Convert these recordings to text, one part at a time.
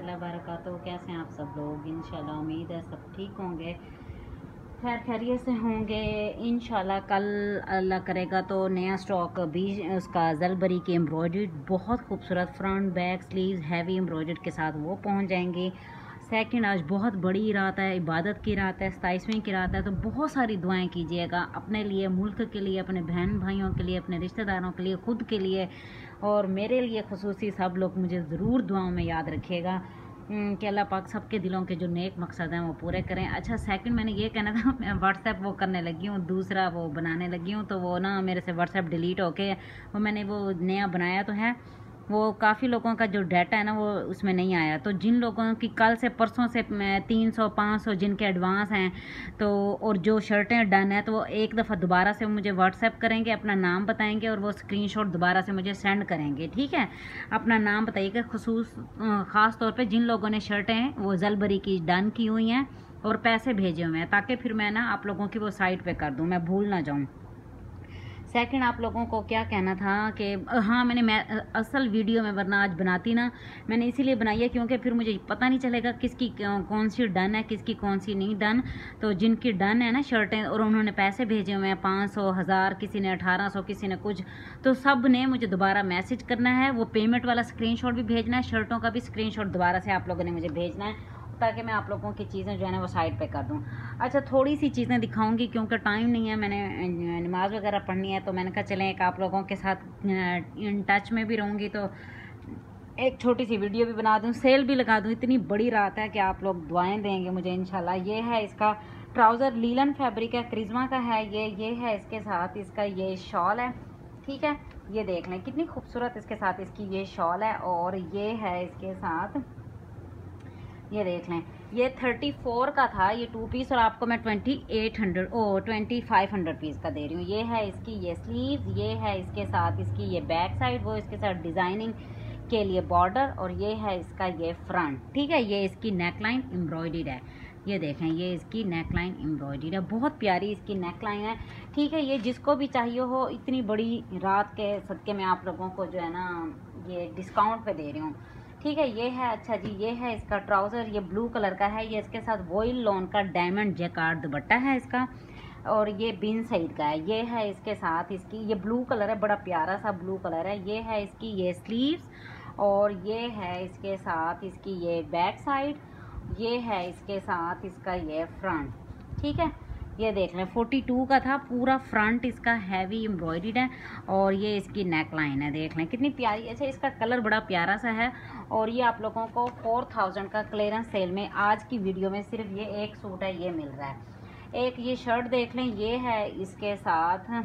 रहमतुल्लाहि व बरकातहू। कैसे हैं आप सब लोग? इंशाल्लाह उम्मीद है सब ठीक होंगे, खैर खैरियत से होंगे इंशाल्लाह। कल अल्लाह करेगा तो नया स्टॉक भी उसका जलबरी की एम्ब्रॉयडरी बहुत खूबसूरत front back sleeves heavy embroidery के साथ वो पहुंच जाएंगी। सेकंड, आज बहुत बड़ी रात है, इबादत की रात है, 27वीं की रात है, तो बहुत सारी दुआएं कीजिएगा अपने लिए, मुल्क के लिए, अपने बहन भाइयों के लिए, अपने रिश्तेदारों के लिए, ख़ुद के लिए और मेरे लिए खसूसी। सब लोग मुझे ज़रूर दुआओं में याद रखिएगा कि अल्लाह पाक सबके दिलों के जो नेक मकसद हैं वो पूरे करें। अच्छा, सेकंड मैंने ये कहना था, मैं व्हाट्सएप वो करने लगी हूँ, दूसरा वो बनाने लगी हूँ, तो वो ना मेरे से व्हाट्सएप डिलीट होके वो मैंने वो नया बनाया तो है, वो काफ़ी लोगों का जो डाटा है ना वो उसमें नहीं आया। तो जिन लोगों की कल से परसों से 300 500 जिनके एडवांस हैं तो और जो शर्टें डन है तो वो एक दफ़ा दोबारा से मुझे व्हाट्सएप करेंगे, अपना नाम बताएंगे और वो स्क्रीनशॉट दोबारा से मुझे सेंड करेंगे। ठीक है, अपना नाम बताइएगा खसूस ख़ास तौर पे जिन लोगों ने शर्टें वो जलबरी की डन की हुई हैं और पैसे भेजे हुए हैं, ताकि फिर मैं ना आप लोगों की वो साइट पे कर दूँ, मैं भूल ना जाऊँ। सेकंड, आप लोगों को क्या कहना था कि हाँ, मैं असल वीडियो में वरना आज बनाती ना, मैंने इसीलिए बनाई है क्योंकि फिर मुझे पता नहीं चलेगा किसकी कौन सी डन है, किसकी कौन सी नहीं डन। तो जिनकी डन है ना शर्टें और उन्होंने पैसे भेजे हुए हैं 500 1000, किसी ने 1800, किसी ने कुछ, तो सब ने मुझे दोबारा मैसेज करना है, वो पेमेंट वाला स्क्रीनशॉट भी भेजना है, शर्टों का भी स्क्रीनशॉट दोबारा से आप लोगों ने मुझे भेजना है, ताकि मैं आप लोगों की चीज़ें जो है ना वो साइड पे कर दूं। अच्छा, थोड़ी सी चीज़ें दिखाऊंगी क्योंकि टाइम नहीं है, मैंने नमाज़ वगैरह पढ़नी है, तो मैंने कहा चलें एक आप लोगों के साथ इन टच में भी रहूँगी तो एक छोटी सी वीडियो भी बना दूं, सेल भी लगा दूं। इतनी बड़ी रात है कि आप लोग दुआएं देंगे मुझे इंशाल्लाह। ये है इसका ट्राउज़र, लीलन फैब्रिक है, क्रिज्मा का है ये है इसके साथ इसका ये शॉल है। ठीक है, ये देख लें कितनी खूबसूरत इसके साथ इसकी ये शॉल है और ये है इसके साथ, ये देख लें ये 34 का था ये 2 पीस और आपको मैं 2500 पीस का दे रही हूँ। ये है इसकी ये स्लीव्स, ये है इसके साथ इसकी ये बैक साइड, वो इसके साथ डिज़ाइनिंग के लिए बॉर्डर और ये है इसका ये फ्रंट। ठीक है, ये इसकी नेकलाइन एम्ब्रॉयडर्ड है, ये देखें ये इसकी नेकलाइन एम्ब्रॉयडर्ड है, बहुत प्यारी इसकी नेकलाइन है। ठीक है, ये जिसको भी चाहिए हो, इतनी बड़ी रात के सदके में आप लोगों को जो है ना ये डिस्काउंट पे दे रही हूँ। ठीक है, ये है, अच्छा जी, ये है इसका ट्राउज़र, ये ब्लू कलर का है, ये इसके साथ वॉइल लॉन का डायमंड जैकार्ड दुपट्टा है इसका और ये बिन साइड का है। ये है इसके साथ इसकी ये ब्लू कलर है, बड़ा प्यारा सा ब्लू कलर है। ये है इसकी ये स्लीव्स और ये है इसके साथ इसकी ये बैक साइड, ये है इसके साथ इसका ये फ्रंट। ठीक है, ये देख लें 42 का था, पूरा फ्रंट इसका हैवी एम्ब्रॉयडर्ड है और ये इसकी नेक लाइन है, देख लें कितनी प्यारी। अच्छा, इसका कलर बड़ा प्यारा सा है और ये आप लोगों को 4000 का क्लियरेंस सेल में आज की वीडियो में सिर्फ ये एक सूट है, ये मिल रहा है। एक ये शर्ट देख लें, ये है इसके साथ,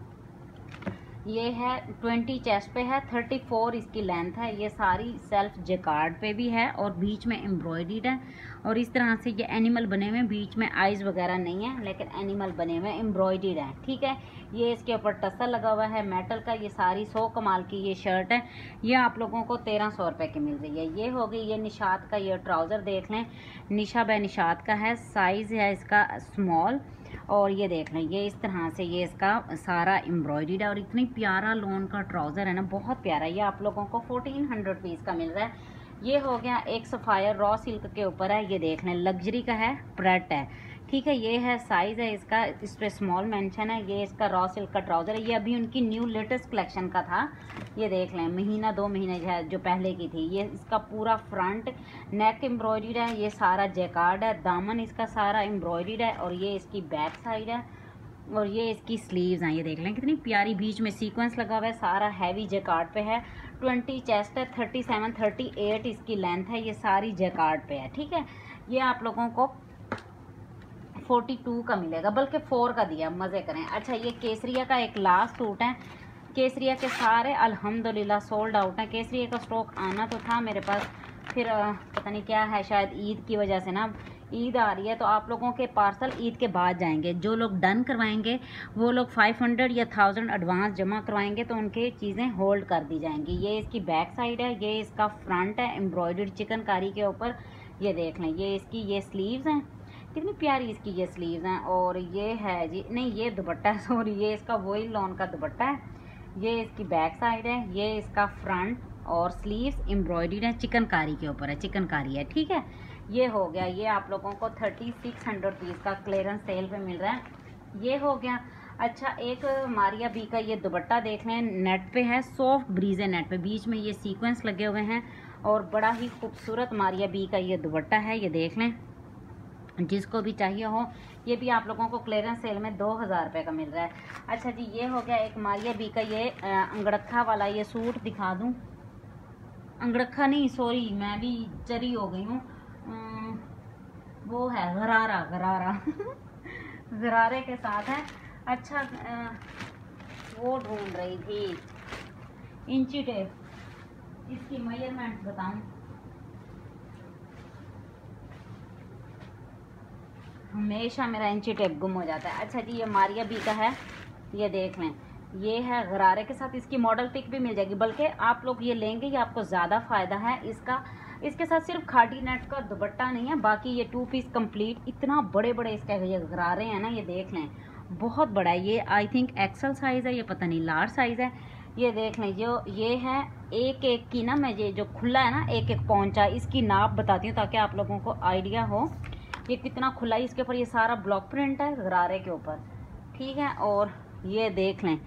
ये है 20 चेस्ट पे है, 34 इसकी लेंथ है, ये सारी सेल्फ जेकार्ड पे भी है और बीच में एम्ब्रॉयडर्ड है और इस तरह से ये एनिमल बने हुए, बीच में आइज़ वगैरह नहीं है लेकिन एनिमल बने हुए एम्ब्रॉयडर्ड है। ठीक है, ये इसके ऊपर टसल लगा हुआ है मेटल का। ये सारी 100 कमाल की ये शर्ट है, ये आप लोगों को 1300 रुपये की मिल रही है। ये हो गई ये निशात का ये ट्राउज़र, देख लें निशा ब निशात का है, साइज़ है इसका स्मॉल और ये देख लें ये इस तरह से ये इसका सारा एम्ब्रॉयडर्ड है और इतनी प्यारा लॉन का ट्राउज़र है ना, बहुत प्यारा। ये आप लोगों को 1400 पीस का मिल रहा है। ये हो गया एक सफ़ायर रॉ सिल्क के ऊपर है, ये देख लें लग्जरी का है, प्रेट है। ठीक है, ये है साइज़ है इसका, इस पर स्मॉल मेंशन है। ये इसका रॉ सिल्क का ट्राउज़र है, ये अभी उनकी न्यू लेटेस्ट कलेक्शन का था। ये देख लें महीना 2 महीने जो पहले की थी। ये इसका पूरा फ्रंट नेक एम्ब्रॉयडर्ड है, ये सारा जैकार्ड है, दामन इसका सारा एम्ब्रॉयडर्ड है और ये इसकी बैक साइड है और ये इसकी स्लीव्स हैं। ये देख लें कितनी प्यारी, बीच में सीक्वेंस लगा हुआ है, सारा हैवी जैकार्ड पे है। 20 चेस्ट है, 37 38 इसकी लेंथ है, ये सारी जैकार्ड पे है। ठीक है, ये आप लोगों को 42 का मिलेगा, बल्कि 4 का दिया, मज़े करें। अच्छा, ये केसरिया का एक लास्ट सूट है, केसरिया के सारे अल्हम्दुलिल्लाह सोल्ड आउट हैं। केसरिया का स्टॉक आना तो था मेरे पास, फिर पता नहीं क्या है, शायद ईद की वजह से ना, ईद आ रही है तो आप लोगों के पार्सल ईद के बाद जाएंगे। जो लोग डन करवाएंगे वो लोग 500 या 1000 एडवांस जमा करवाएंगे तो उनके चीज़ें होल्ड कर दी जाएंगी। ये इसकी बैक साइड है, ये इसका फ्रंट है एम्ब्रॉयडर्ड चिकनकारी के ऊपर। ये देख लें ये इसकी ये स्लीव्स हैं, कितनी प्यारी इसकी ये स्लीव्स हैं और ये है जी, नहीं ये दुपट्टा सॉरी, ये इसका वही लॉन का दुपट्टा है। ये इसकी बैक साइड है, ये इसका फ्रंट और स्लीव्स एम्ब्रॉयडर्ड है, चिकनकारी के ऊपर है, चिकनकारी है। ठीक है, ये हो गया। ये आप लोगों को 3600 रुपीज़ का क्लियरेंस सेल पे मिल रहा है। ये हो गया। अच्छा, एक मारिया बी का ये दुपट्टा देख लें, नेट पे है, सॉफ्ट ब्रीजे नेट पे, बीच में ये सीक्वेंस लगे हुए हैं और बड़ा ही खूबसूरत मारिया बी का ये दुपट्टा है। ये देख लें, जिसको भी चाहिए हो, ये भी आप लोगों को क्लियरेंस सेल में 2000 रुपये का मिल रहा है। अच्छा जी, ये हो गया एक मारिया बी का ये अंगड़खा वाला ये सूट दिखा दूँ। अंगड़खा नहीं, सॉरी, मैं भी चरी हो गई हूँ। वो है गरारा, गरारा गरारे के साथ है। अच्छा, वो ढूंढ रही थी इंची टेप, इसकी मेजरमेंट बताऊं। हमेशा मेरा इंची टेप गुम हो जाता है। अच्छा जी, ये मारिया बी का है, ये देख लें, ये है गरारे के साथ, इसकी मॉडल पिक भी मिल जाएगी। बल्कि आप लोग ये लेंगे, ये आपको ज़्यादा फ़ायदा है इसका। इसके साथ सिर्फ खादी नेट का दुपट्टा नहीं है, बाकी ये 2 पीस कंप्लीट, इतना बड़े बड़े इसके ये गरारे हैं ना, ये देख लें, बहुत बड़ा है। ये आई थिंक एक्सल साइज़ है, ये पता नहीं लार्ज साइज़ है। ये देख लें, जो ये है एक एक की ना, मैं ये जो खुला है ना, एक एक पौंचा, इसकी नाप बताती हूँ ताकि आप लोगों को आइडिया हो ये कितना खुला है। इसके ऊपर ये सारा ब्लॉक प्रिंट है गरारे के ऊपर। ठीक है, और ये देख लें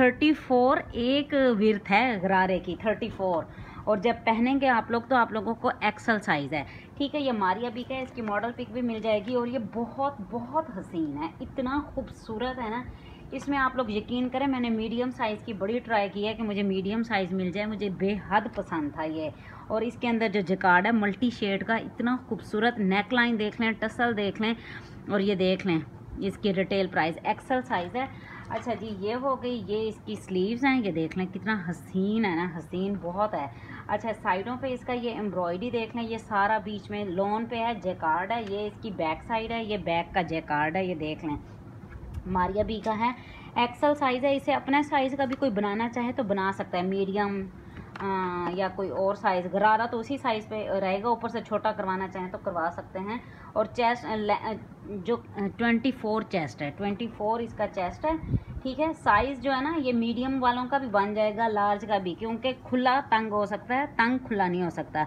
34 एक विर्थ है गरारे की, 34, और जब पहनेंगे आप लोग तो आप लोगों को एक्सल साइज़ है। ठीक है, ये मारिया बी का है, इसकी मॉडल पिक भी मिल जाएगी। और ये बहुत बहुत हसीन है, इतना खूबसूरत है ना, इसमें आप लोग यकीन करें, मैंने मीडियम साइज़ की बड़ी ट्राई की है कि मुझे मीडियम साइज़ मिल जाए, मुझे बेहद पसंद था ये। और इसके अंदर जो जकार्ड है मल्टी शेड का, इतना खूबसूरत, नेक लाइन देख लें, टसल देख लें, और ये देख लें इसकी रिटेल प्राइस एक्सल साइज़ है। अच्छा जी, ये हो गई, ये इसकी स्लीव्स हैं, ये देख लें कितना हसीन है ना, हसीन बहुत है। अच्छा, साइडों पे इसका ये एम्ब्रॉयडरी देख लें, ये सारा बीच में लोन पे है, जैकार्ड है, ये इसकी बैक साइड है, ये बैक का जैकार्ड है। ये देख लें, मारिया बी का है, एक्सल साइज़ है। इसे अपना साइज़ का भी कोई बनाना चाहे तो बना सकता है, मीडियम या कोई और साइज़। गरारा तो उसी साइज़ पे रहेगा, ऊपर से छोटा करवाना चाहें तो करवा सकते हैं। और चेस्ट जो 24 चेस्ट है, 24 इसका चेस्ट है। ठीक है, साइज़ जो है ना, ये मीडियम वालों का भी बन जाएगा, लार्ज का भी, क्योंकि खुला तंग हो सकता है, तंग खुला नहीं हो सकता।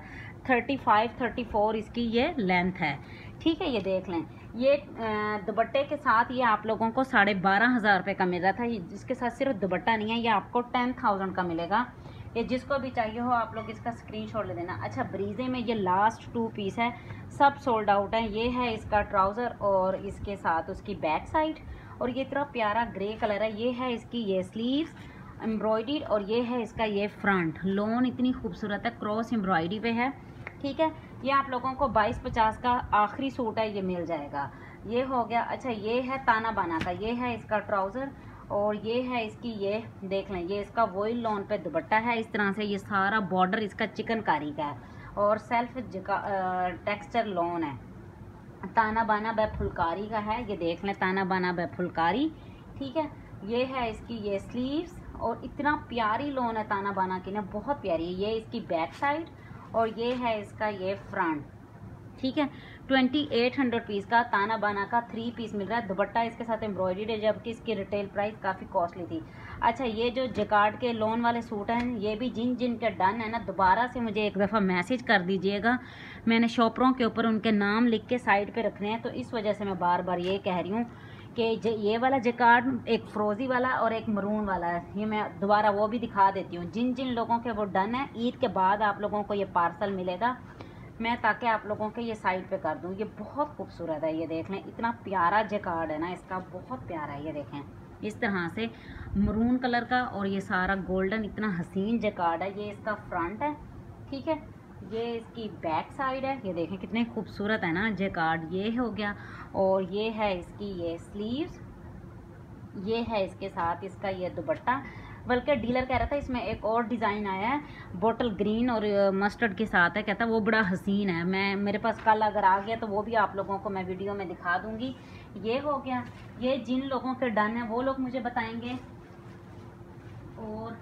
35 34 इसकी ये लेंथ है। ठीक है, ये देख लें, ये दुपट्टे के साथ ये आप लोगों को 12,500 रुपये का मिल रहा था। जिसके साथ सिर्फ दुपट्टा नहीं है, ये आपको 10,000 का मिलेगा। ये जिसको भी चाहिए हो आप लोग इसका स्क्रीनशॉट ले देना। अच्छा, ब्रीजे में ये लास्ट 2 पीस है, सब सोल्ड आउट है। ये है इसका ट्राउज़र और इसके साथ उसकी बैक साइड, और ये इतना प्यारा ग्रे कलर है। ये है इसकी ये स्लीव्स एम्ब्रॉयडर्ड, और ये है इसका ये फ्रंट लोन, इतनी खूबसूरत है, क्रॉस एम्ब्रॉयडरी पे है। ठीक है, ये आप लोगों को 2250 का आखिरी सूट है, ये मिल जाएगा। ये हो गया। अच्छा, ये है ताना बाना का, ये है इसका ट्राउज़र, और ये है इसकी ये देख लें, ये इसका वॉइल लॉन पे दुपट्टा है। इस तरह से ये सारा बॉर्डर इसका चिकनकारी का है और सेल्फ टेक्सचर लॉन है। ताना बाना ब फुलकारी का है, ये देख लें, ताना बाना ब फुलकारी। ठीक है, ये है इसकी ये स्लीव्स, और इतना प्यारी लॉन है ताना बाना की ना, बहुत प्यारी है। ये इसकी बैक साइड, और ये है इसका ये फ्रंट। ठीक है, 2800 रुपीज़ का ताना बाना का 3 पीस मिल रहा है। दुपट्टा इसके साथ एम्ब्रॉयडर्ड है, जबकि इसकी रिटेल प्राइस काफ़ी कॉस्टली थी। अच्छा, ये जो जकार्ड के लोन वाले सूट हैं, ये भी जिन जिन के डन है ना, दोबारा से मुझे एक दफ़ा मैसेज कर दीजिएगा। मैंने शॉपरों के ऊपर उनके नाम लिख के साइड पे रखने हैं, तो इस वजह से मैं बार बार ये कह रही हूँ कि ये वाला जकार्ड एक फ्रोज़ी वाला और एक मरून वाला है, ये मैं दोबारा वो भी दिखा देती हूँ। जिन जिन लोगों के वो डन है, ईद के बाद आप लोगों को ये पार्सल मिलेगा मैं, ताकि आप लोगों के ये साइड पे कर दूँ। ये बहुत खूबसूरत है, ये देख लें, इतना प्यारा जकार्ड है ना इसका, बहुत प्यारा है। ये देखें, इस तरह से मरून कलर का, और ये सारा गोल्डन, इतना हसीन जकार्ड है। ये इसका फ्रंट है। ठीक है, ये इसकी बैक साइड है, ये देखें कितने खूबसूरत है ना जकार्ड। ये हो गया, और ये है इसकी ये स्लीव्स, ये है इसके साथ इसका ये दुपट्टा। बल्कि डीलर कह रहा था इसमें एक और डिज़ाइन आया है, बोटल ग्रीन और मस्टर्ड के साथ है, कहता वो बड़ा हसीन है। मेरे पास कल अगर आ गया तो वो भी आप लोगों को मैं वीडियो में दिखा दूंगी। ये हो गया। ये जिन लोगों के डन है वो लोग मुझे बताएंगे। और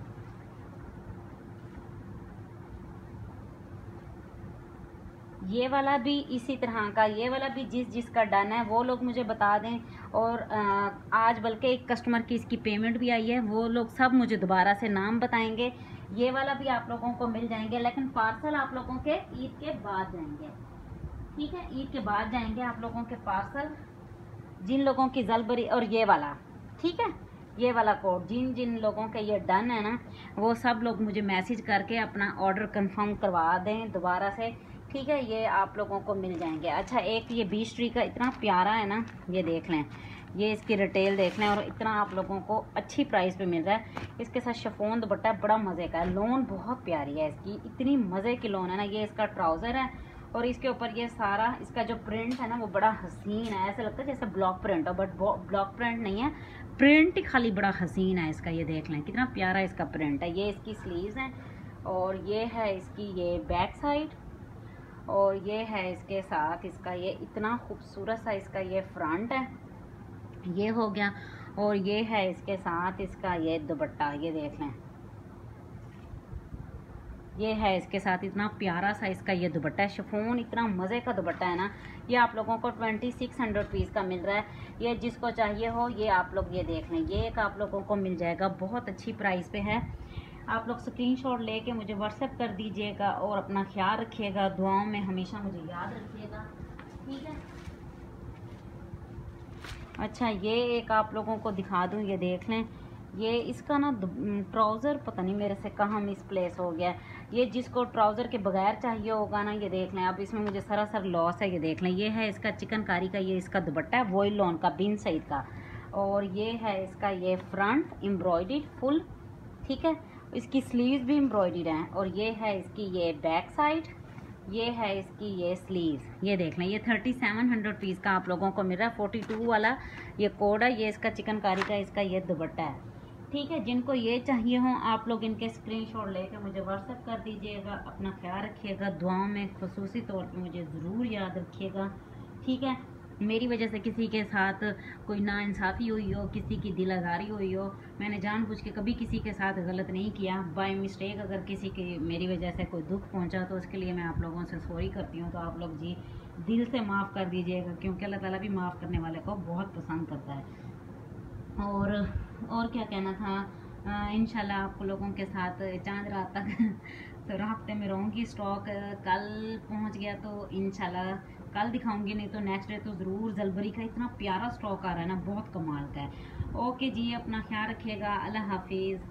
ये वाला भी इसी तरह का, ये वाला भी जिसका डन है वो लोग मुझे बता दें। और आज बल्कि एक कस्टमर की इसकी पेमेंट भी आई है, वो लोग सब मुझे दोबारा से नाम बताएंगे ये वाला भी आप लोगों को मिल जाएंगे, लेकिन पार्सल आप लोगों के ईद के बाद जाएंगे। ठीक है, ईद के बाद जाएंगे आप लोगों के पार्सल, जिन लोगों की जलबरी। और ये वाला, ठीक है, ये वाला कोड जिन जिन लोगों के ये डन है ना, वो सब लोग मुझे मैसेज करके अपना ऑर्डर कंफर्म करवा दें दोबारा से। ठीक है, ये आप लोगों को मिल जाएंगे। अच्छा, एक ये बीच ट्री का इतना प्यारा है ना, ये देख लें, ये इसकी रिटेल देख लें, और इतना आप लोगों को अच्छी प्राइस पे मिल रहा है। इसके साथ शिफॉन दुपट्टा बड़ा मज़े का है, लोन बहुत प्यारी है इसकी, इतनी मज़े की लोन है ना। ये इसका ट्राउज़र है, और इसके ऊपर ये सारा इसका जो प्रिंट है ना वो बड़ा हसीन है, ऐसा लगता है जैसे ब्लॉक प्रिंट हो, बट ब्लॉक प्रिंट नहीं है, प्रिंट ही खाली बड़ा हसीन है इसका। ये देख लें कितना प्यारा इसका प्रिंट है। ये इसकी स्लीव्स हैं, और ये है इसकी ये बैक साइड, और ये है इसके साथ इसका ये इतना खूबसूरत सा इसका ये फ्रंट है, ये हो गया। और ये है इसके साथ इसका ये दुपट्टा, ये देख लें, ये है इसके साथ इतना प्यारा सा इसका ये दुपट्टा है। शिफॉन इतना मज़े का दुपट्टा है ना। ये आप लोगों को 2600 रुपीज़ का मिल रहा है। ये जिसको चाहिए हो ये आप लोग ये देख लें, ये एक आप लोगों को मिल जाएगा, बहुत अच्छी प्राइस पे है। आप लोग स्क्रीनशॉट लेके मुझे व्हाट्सएप कर दीजिएगा, और अपना ख्याल रखिएगा, दुआओं में हमेशा मुझे याद रखिएगा। ठीक है। अच्छा, ये एक आप लोगों को दिखा दूँ, ये देख लें, ये इसका ना ट्राउज़र पता नहीं मेरे से कहाँ मिसप्लेस हो गया। ये जिसको ट्राउज़र के बगैर चाहिए होगा ना, ये देख लें, अब इसमें मुझे सरासर लॉस है। ये देख लें, ये है इसका चिकनकारी का ये इसका दुपट्टा है, वॉइल लॉन का, बिन सईद का, और ये है इसका ये फ्रंट एम्ब्रॉयडर्ड फुल। ठीक है, इसकी स्लीव्स भी एम्ब्रॉयडर्ड हैं, और ये है इसकी ये बैक साइड, ये है इसकी ये स्लीव्स। ये देख लें, ये 3700 रुपीज़ का आप लोगों को मिल रहा है। 42 वाला ये कोड है, ये इसका चिकनकारी का इसका ये दुपट्टा है। ठीक है, जिनको ये चाहिए हो आप लोग इनके स्क्रीनशॉट लेके मुझे व्हाट्सएप कर दीजिएगा। अपना ख्याल रखिएगा, दुआओं में खुसूसी तौर पे मुझे ज़रूर याद रखिएगा। ठीक है, मेरी वजह से किसी के साथ कोई नाइंसाफ़ी हुई हो, किसी की दिल आज़ारी हुई हो, मैंने जानबूझ के कभी किसी के साथ गलत नहीं किया। बाय मिस्टेक अगर किसी की मेरी वजह से कोई दुख पहुंचा तो उसके लिए मैं आप लोगों से सॉरी करती हूँ। तो आप लोग जी दिल से माफ़ कर दीजिएगा, क्योंकि अल्लाह ताला भी माफ़ करने वाले को बहुत पसंद करता है। और क्या कहना था, इंशाल्लाह आप लोगों के साथ चांद रात तक तो रास्ते में रहूँगी। स्टॉक कल पहुंच गया तो इंशाल्लाह कल दिखाऊंगी, नहीं तो नेक्स्ट डे तो ज़रूर। जलबरी का इतना प्यारा स्टॉक आ रहा है ना, बहुत कमाल का है। ओके जी, अपना ख्याल रखिएगा, अल्लाह हाफिज़।